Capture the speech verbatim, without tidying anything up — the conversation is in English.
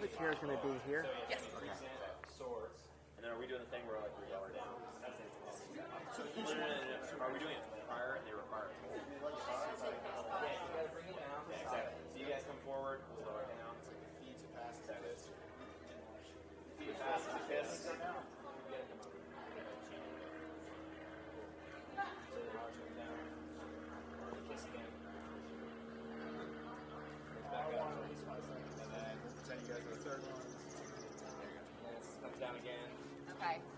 the chair is going to be here? Yes. Okay. Swords. And then are we doing the thing where like we lower down? So each no, no, no, no. So are we doing it prior and they require a toll? Yeah, you gotta bring it down. Yeah, exactly. So you guys come forward, we'll lower it down. It's like the feet to pass that is. Feet to pass is a kiss. You gotta come over. So the arch goes down. Kiss again. Back up. And then pretend you guys are the third one. There you go. And it comes down again. Okay.